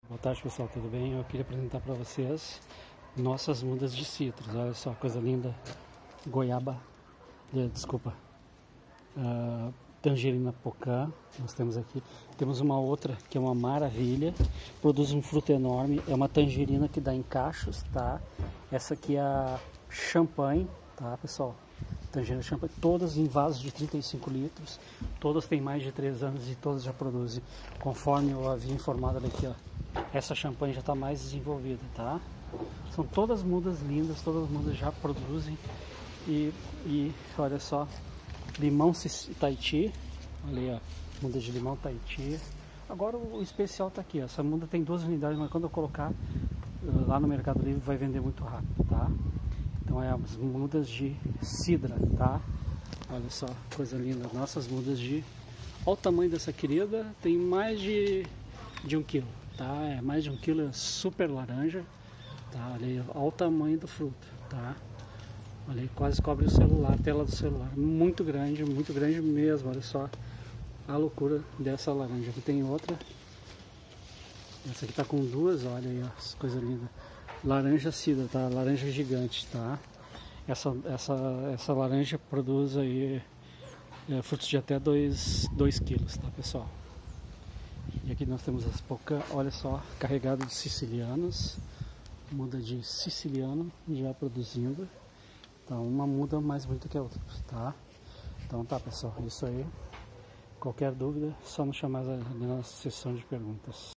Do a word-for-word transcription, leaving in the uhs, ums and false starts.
Boa tarde, pessoal, tudo bem? Eu queria apresentar para vocês nossas mudas de citros. Olha só, coisa linda. Goiaba, desculpa, uh, tangerina pocã, nós temos aqui. Temos uma outra que é uma maravilha, produz um fruto enorme, é uma tangerina que dá em cachos, tá? Essa aqui é a champanhe, tá, pessoal? Tangerina champanhe, todas em vasos de trinta e cinco litros, todas têm mais de três anos e todas já produzem, conforme eu havia informado aqui, ó. Essa champanhe já está mais desenvolvida, tá? São todas mudas lindas, todas as mudas já produzem. E, e olha só, limão Tahiti, olha aí, ó, muda de limão Tahiti. Agora o especial tá aqui, ó. Essa muda tem duas unidades, mas quando eu colocar lá no Mercado Livre vai vender muito rápido, tá? Então é as mudas de cidra, tá? Olha só, coisa linda, nossas mudas de... Olha o tamanho dessa querida, tem mais de, de um quilo, tá? É mais de um quilo, é super laranja, tá? Olha aí, olha o tamanho do fruto, tá? Olha aí, quase cobre o celular, a tela do celular, muito grande, muito grande mesmo, olha só a loucura dessa laranja. Aqui tem outra, essa aqui tá com duas, olha aí, ó, coisa linda, laranja cidra, tá? Laranja gigante, tá? Essa, essa, essa laranja produz aí é, frutos de até dois quilos, tá, pessoal? E aqui nós temos as pocã, olha só, carregado de sicilianos, muda de siciliano já produzindo. Então, uma muda mais bonita que a outra, tá? Então tá, pessoal, isso aí. Qualquer dúvida, só nos chamar na nossa sessão de perguntas.